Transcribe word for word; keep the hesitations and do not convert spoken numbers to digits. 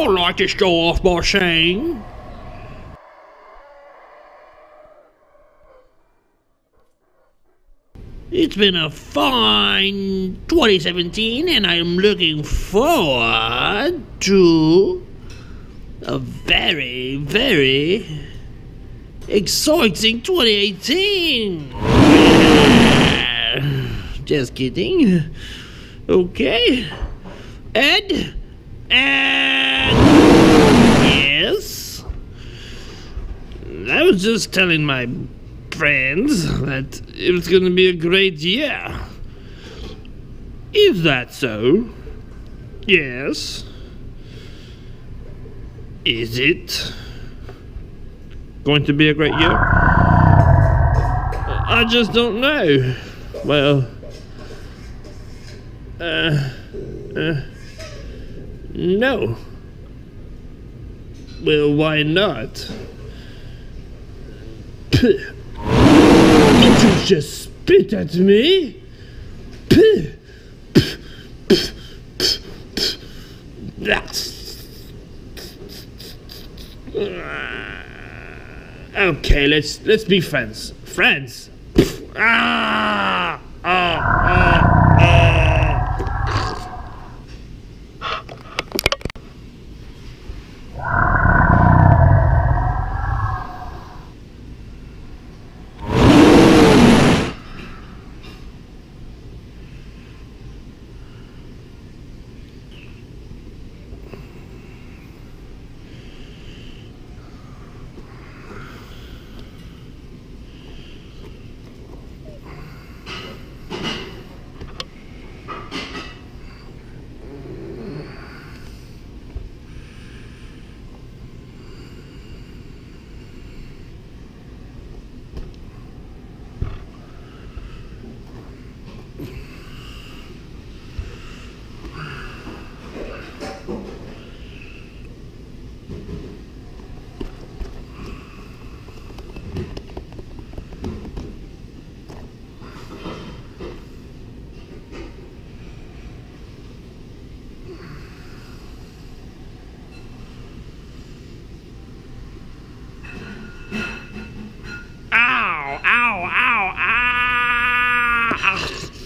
I'd like to start off by saying it's been a fine twenty seventeen, and I'm looking forward to a very, very exciting twenty eighteen. Just kidding. Okay. Ed? And yes, I was just telling my friends that it was going to be a great year. Is that so? Yes. Is it going to be a great year? I just don't know. Well, uh, uh, no. Well, why not? Puh. Did you just spit at me? Puh. Puh. Puh. Puh. Puh. That's... Okay, let's let's be friends. Friends. Ah! Ah! Ah! Ah! Ow, ow, ow, ah!